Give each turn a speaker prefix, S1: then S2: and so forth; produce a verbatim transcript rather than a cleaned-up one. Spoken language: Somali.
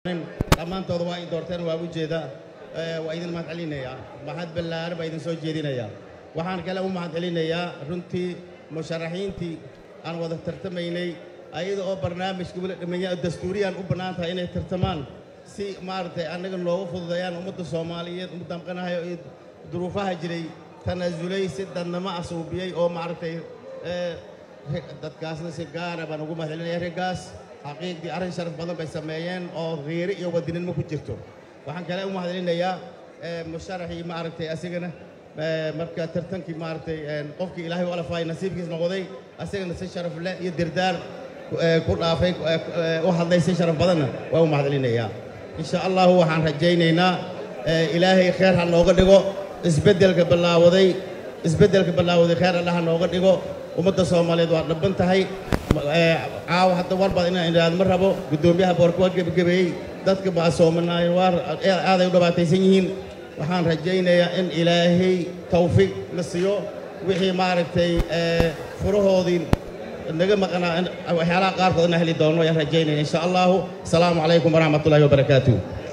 S1: dhammaantooda waa in doorteen waa u jeeda waa idin mahad celinayaa mahad ballaaran baa idin soo jeedinayaa waxaan kale u mahad celinayaa runtii musharaxiintii aan wada tartamaynay ayada oo barnaamijka wala dhameeyay dastuuriyaan u bannaan tahay inay tartamaan si maartay anaga loogu fududeeyaan ummadda Soomaaliyeed ummadda qanahay oo duruufaha jiray tanaasulay si dadnimo asuubiyay oo maartay dadkaasna si gaar ah baan ugu mahad celinayaa regaas حقيقي أرن شرف بدن بيسميين أو غيري أو بدين ما كجرتو وحن كلام واحد لنا يا مشارحي معركة أسيجنا مركز ترتنكي معركة قفك إلهي ولا فاي نصيب كيس مقضي أسيجنا نسي شرف لا يدردار كل عافيك واحد ليس شرف بدنا وهو واحد لنا يا إن شاء الله هو حن رجينا إلهي خير هالنوغدقو إسبدل قبل الله وذي إسبدل قبل الله وذي خير الله هالنوغدقو ومدة Soomaaliyeed waa dhaban tahay caaw hadda war baad inaan iraad mar rabo gudoomiyaha boorka gabagabay dadka baa Soomaaliyeed war aad ay u dhabaataysan yihiin waxaan rajaynayaa in Ilaahay tawfiiq la siiyo wixii maaragtay furahoodii naga maqnaa waxyaalaha qaar koodna heli doono ayaan rajaynayaa insha Allah. Assalaamu alaykum wa rahmatullahi wa barakaatuh.